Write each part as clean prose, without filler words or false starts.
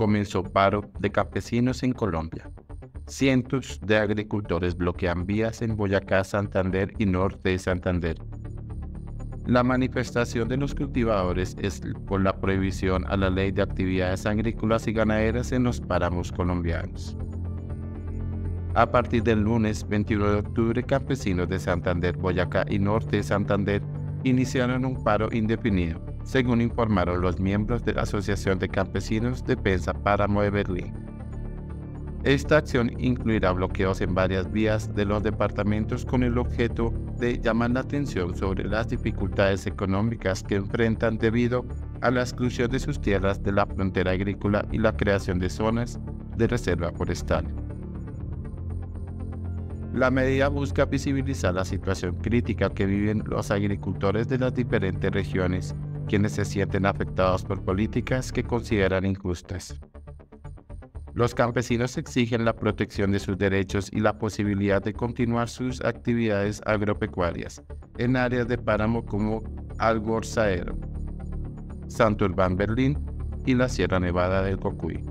comenzó paro de campesinos en Colombia. Cientos de agricultores bloquean vías en Boyacá, Santander y norte de Santander. La manifestación de los cultivadores es por la prohibición a la ley de actividades agrícolas y ganaderas en los páramos colombianos. A partir del lunes 21 de octubre, campesinos de Santander, Boyacá y norte de Santander iniciaron un paro indefinido, según informaron los miembros de la Asociación de Campesinos Defensa Páramo de Berlín. Esta acción incluirá bloqueos en varias vías de los departamentos con el objeto de llamar la atención sobre las dificultades económicas que enfrentan debido a la exclusión de sus tierras de la frontera agrícola y la creación de zonas de reserva forestal. La medida busca visibilizar la situación crítica que viven los agricultores de las diferentes regiones, quienes se sienten afectados por políticas que consideran injustas. Los campesinos exigen la protección de sus derechos y la posibilidad de continuar sus actividades agropecuarias en áreas de páramo como Algorzaero, Santurbán, Berlín y la Sierra Nevada del Cocuy.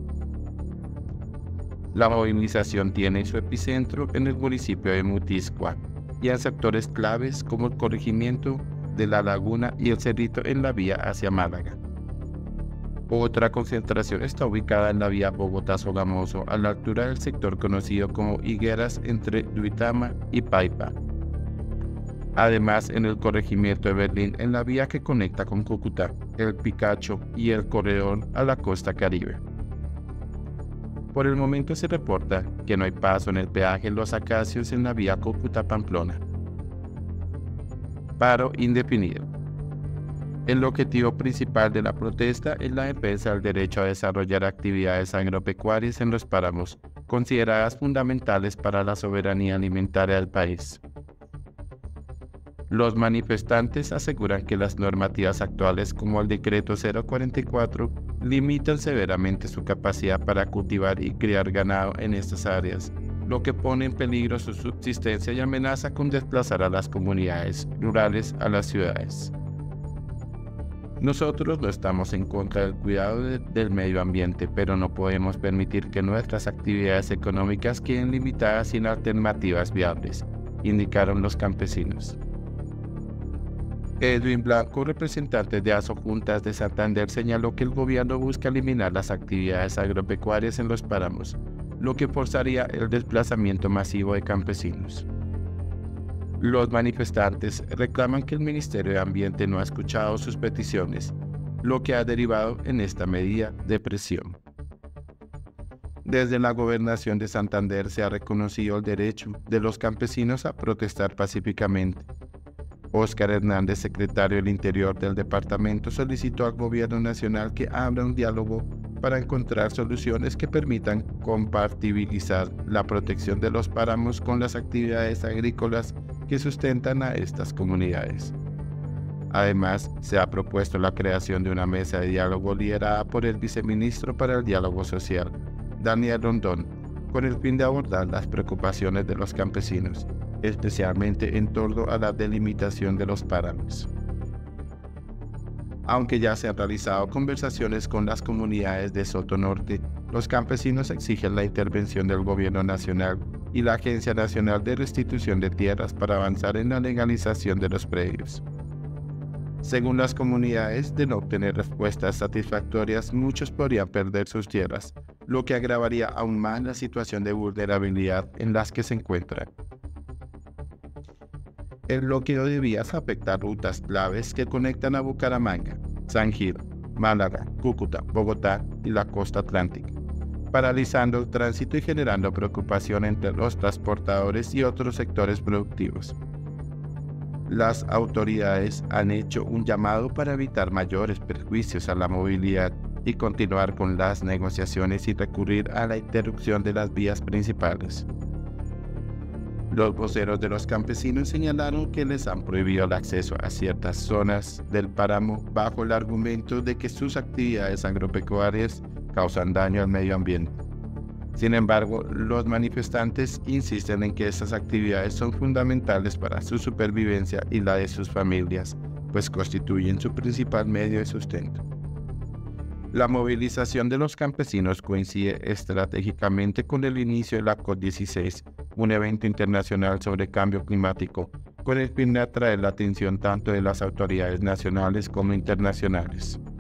La movilización tiene su epicentro en el municipio de Mutiscua y en sectores claves como el corregimiento de La Laguna y el Cerrito en la vía hacia Málaga. Otra concentración está ubicada en la vía Bogotá-Sogamoso, a la altura del sector conocido como Higueras entre Duitama y Paipa. Además, en el corregimiento de Berlín, en la vía que conecta con Cúcuta, el Picacho y el corredor a la costa Caribe. Por el momento se reporta que no hay paso en el peaje Los Acacios en la vía Cúcuta-Pamplona. Paro indefinido. El objetivo principal de la protesta es la defensa del derecho a desarrollar actividades agropecuarias en los páramos, consideradas fundamentales para la soberanía alimentaria del país. Los manifestantes aseguran que las normativas actuales, como el Decreto 044, limitan severamente su capacidad para cultivar y criar ganado en estas áreas, lo que pone en peligro su subsistencia y amenaza con desplazar a las comunidades rurales a las ciudades. Nosotros no estamos en contra del cuidado del medio ambiente, pero no podemos permitir que nuestras actividades económicas queden limitadas sin alternativas viables, indicaron los campesinos. Edwin Blanco, representante de Asojuntas de Santander, señaló que el gobierno busca eliminar las actividades agropecuarias en los páramos, lo que forzaría el desplazamiento masivo de campesinos. Los manifestantes reclaman que el Ministerio de Ambiente no ha escuchado sus peticiones, lo que ha derivado en esta medida de presión. Desde la Gobernación de Santander se ha reconocido el derecho de los campesinos a protestar pacíficamente. Óscar Hernández, secretario del Interior del departamento, solicitó al Gobierno Nacional que abra un diálogo para encontrar soluciones que permitan compatibilizar la protección de los páramos con las actividades agrícolas que sustentan a estas comunidades. Además, se ha propuesto la creación de una mesa de diálogo liderada por el viceministro para el Diálogo Social, Daniel Rondón, con el fin de abordar las preocupaciones de los campesinos, especialmente en torno a la delimitación de los páramos. Aunque ya se han realizado conversaciones con las comunidades de Soto Norte, los campesinos exigen la intervención del Gobierno Nacional y la Agencia Nacional de Restitución de Tierras para avanzar en la legalización de los predios. Según las comunidades, de no obtener respuestas satisfactorias, muchos podrían perder sus tierras, lo que agravaría aún más la situación de vulnerabilidad en las que se encuentran. El bloqueo de vías afecta rutas claves que conectan a Bucaramanga, San Gil, Málaga, Cúcuta, Bogotá y la costa atlántica, paralizando el tránsito y generando preocupación entre los transportadores y otros sectores productivos. Las autoridades han hecho un llamado para evitar mayores perjuicios a la movilidad y continuar con las negociaciones y recurrir a la interrupción de las vías principales. Los voceros de los campesinos señalaron que les han prohibido el acceso a ciertas zonas del páramo bajo el argumento de que sus actividades agropecuarias causan daño al medio ambiente. Sin embargo, los manifestantes insisten en que estas actividades son fundamentales para su supervivencia y la de sus familias, pues constituyen su principal medio de sustento. La movilización de los campesinos coincide estratégicamente con el inicio de la COP16, un evento internacional sobre cambio climático, con el fin de atraer la atención tanto de las autoridades nacionales como internacionales.